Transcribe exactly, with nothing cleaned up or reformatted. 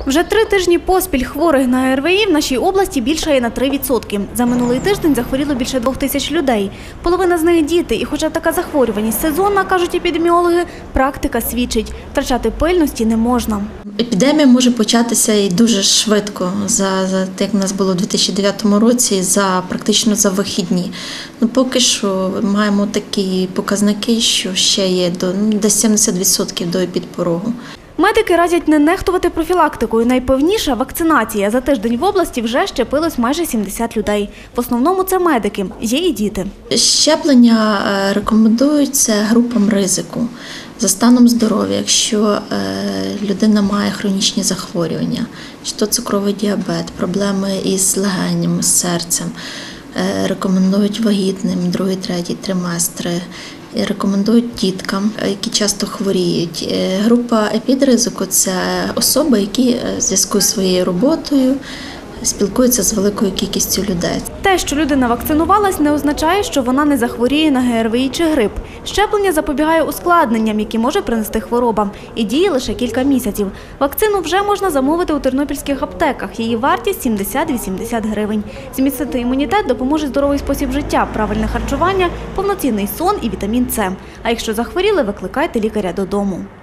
Вже три тижні поспіль хворих на ГРВІ в нашій області більшає на три відсотки. За минулий тиждень захворіло більше двох тисяч людей. Половина з них – діти. І хоча така захворюваність сезонна, кажуть епідеміологи, практика свідчить – втрачати пильності не можна. Епідемія може початися і дуже швидко, за, за як в нас було у дві тисячі дев'ятому році, за практично за вихідні. Ну, поки що маємо такі показники, що ще є до, ну, десь сімдесят відсотків до епідпорогу. Медики радять не нехтувати профілактикою. Найпевніша – вакцинація. За тиждень в області вже щепилось майже сімдесят людей. В основному це медики, є і діти. Щеплення рекомендуються групам ризику за станом здоров'я, якщо людина має хронічні захворювання, чи то цукровий діабет, проблеми із легенями, з серцем. Рекомендують вагітним, другий, третій триместри. Рекомендують діткам, які часто хворіють. Група епідризику – це особи, які в зв'язку з своєю роботою спілкуються з великою кількістю людей. Те, що людина вакцинувалась, не означає, що вона не захворіє на ГРВІ чи грип. Щеплення запобігає ускладненням, які може принести хвороба, і діє лише кілька місяців. Вакцину вже можна замовити у тернопільських аптеках. Її вартість – сімдесят-вісімдесят гривень. Зміцнити імунітет допоможе здоровий спосіб життя, правильне харчування, повноцінний сон і вітамін С. А якщо захворіли, викликайте лікаря додому.